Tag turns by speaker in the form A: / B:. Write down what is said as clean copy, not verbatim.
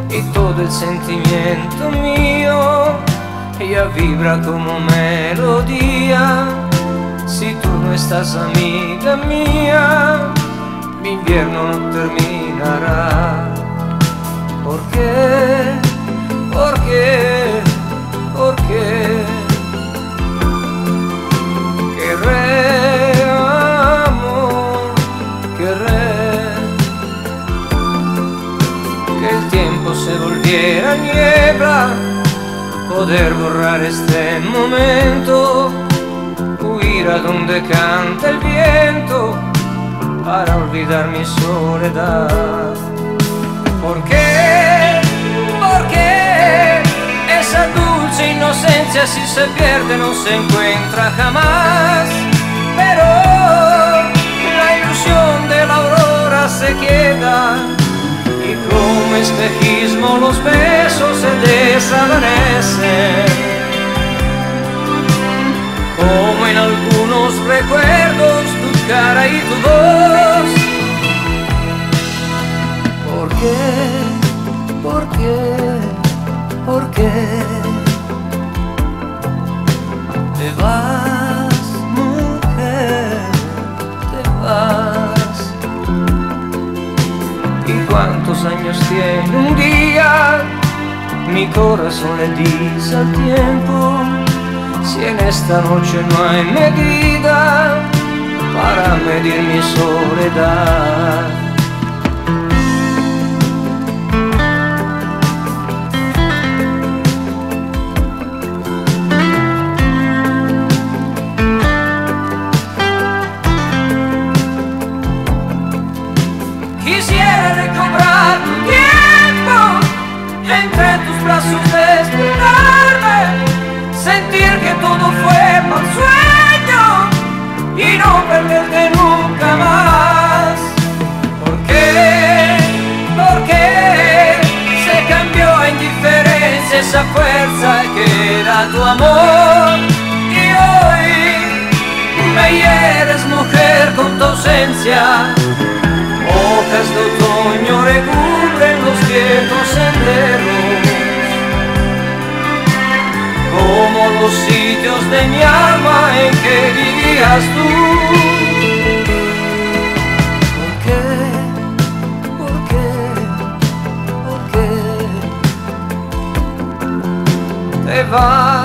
A: y todo el sentimiento mío ya vibra como melodía. Si tú no estás, amiga mía, mi invierno no terminará. ¿Por qué? ¿Por qué? ¿Por qué? Querré, amor, querré que el tiempo se volviera niebla, poder borrar este momento, huir a donde canta el viento para olvidar mi soledad. ¿Por qué? ¿Por qué? Esa dulce inocencia si se pierde no se encuentra jamás. Pero la ilusión de la aurora se queda y como espejismo los besos se desvanecen. Como en algunos recuerdos tu cara y tu voz. ¿Por qué? ¿Por qué? ¿Por qué te vas, mujer? Te vas. ¿Y cuántos años tiene un día? Mi corazón le dice al tiempo. Si en esta noche no hay medida para medir mi soledad. Quisiera recobrar tu tiempo, entre tus brazos despertarme, sentir que todo fue mal sueño y no perderte nunca más. ¿Por qué? ¿Por qué se cambió a indiferencia esa fuerza que era tu amor? Y hoy me hieres, mujer, con tu ausencia. Hojas de otoño recubren los viejos senderos, como los sitios de mi alma en que vivías tú. ¿Por qué? ¿Por qué? ¿Por qué te vas?